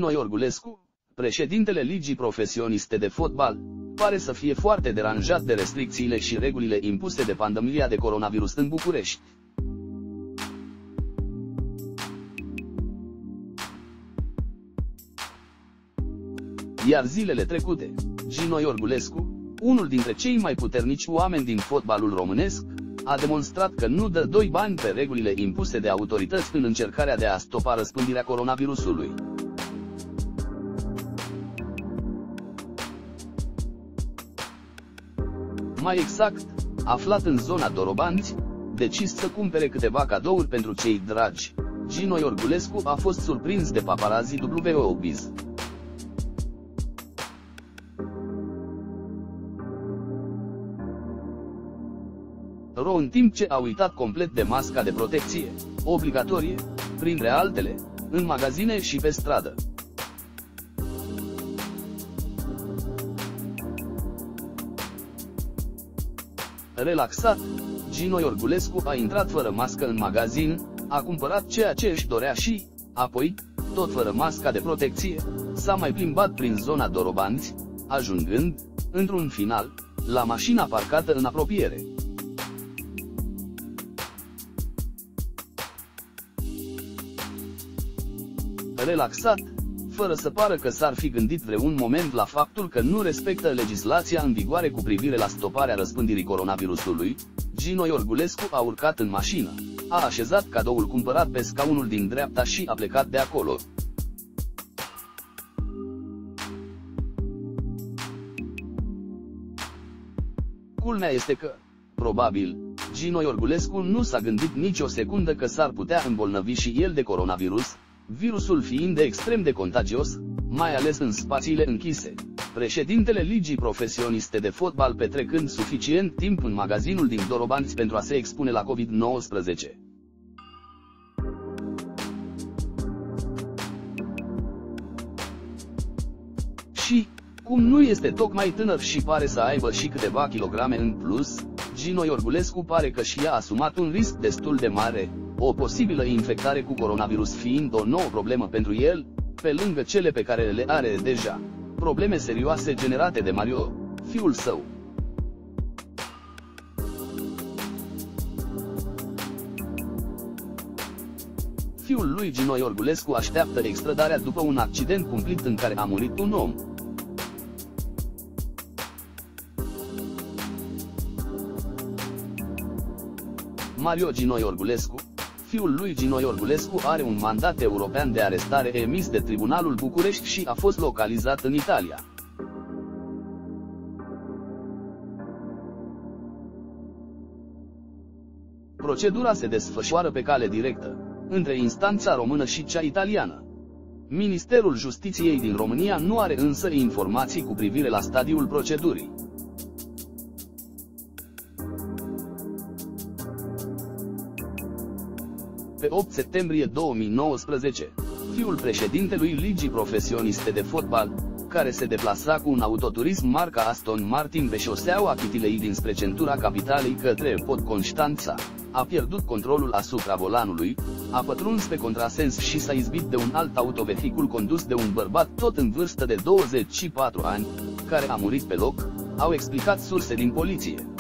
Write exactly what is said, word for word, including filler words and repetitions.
Gino Iorgulescu, președintele Ligii Profesioniste de Fotbal, pare să fie foarte deranjat de restricțiile și regulile impuse de pandemia de coronavirus în București. Iar zilele trecute, Gino Iorgulescu, unul dintre cei mai puternici oameni din fotbalul românesc, a demonstrat că nu dă doi bani pe regulile impuse de autorități în încercarea de a stopa răspândirea coronavirusului. Mai exact, aflat în zona Dorobanți, decis să cumpere câteva cadouri pentru cei dragi, Gino Iorgulescu a fost surprins de paparazzi W O Biz. Ro în timp ce a uitat complet de masca de protecție, obligatorie, printre altele, în magazine și pe stradă. Relaxat, Gino Iorgulescu a intrat fără mască în magazin, a cumpărat ceea ce își dorea și, apoi, tot fără masca de protecție, s-a mai plimbat prin zona Dorobanți, ajungând, într-un final, la mașina parcată în apropiere. Relaxat, fără să pară că s-ar fi gândit vreun moment la faptul că nu respectă legislația în vigoare cu privire la stoparea răspândirii coronavirusului, Gino Iorgulescu a urcat în mașină, a așezat cadoul cumpărat pe scaunul din dreapta și a plecat de acolo. Culmea este că, probabil, Gino Iorgulescu nu s-a gândit nicio secundă că s-ar putea îmbolnăvi și el de coronavirus, virusul fiind extrem de contagios, mai ales în spațiile închise. Președintele Ligii Profesioniste de Fotbal petrecând suficient timp în magazinul din Dorobanți pentru a se expune la COVID nouăsprezece. Și, cum nu este tocmai tânăr și pare să aibă și câteva kilograme în plus, Gino Iorgulescu pare că și-a asumat un risc destul de mare, o posibilă infectare cu coronavirus fiind o nouă problemă pentru el, pe lângă cele pe care le are deja, probleme serioase generate de Mario, fiul său. Fiul lui Gino Iorgulescu așteaptă extradarea după un accident cumplit în care a murit un om. Mario Gino Iorgulescu, fiul lui Gino Iorgulescu, are un mandat european de arestare emis de Tribunalul București și a fost localizat în Italia. Procedura se desfășoară pe cale directă, între instanța română și cea italiană. Ministerul Justiției din România nu are însă informații cu privire la stadiul procedurii. Pe opt septembrie două mii nouăsprezece, fiul președintelui Ligii Profesioniste de Fotbal, care se deplasa cu un autoturism marca Aston Martin pe șoseaua Chitilei dinspre centura capitalei către Pod Constanța, a pierdut controlul asupra volanului, a pătruns pe contrasens și s-a izbit de un alt autovehicul condus de un bărbat tot în vârstă de douăzeci și patru ani, care a murit pe loc, au explicat surse din poliție.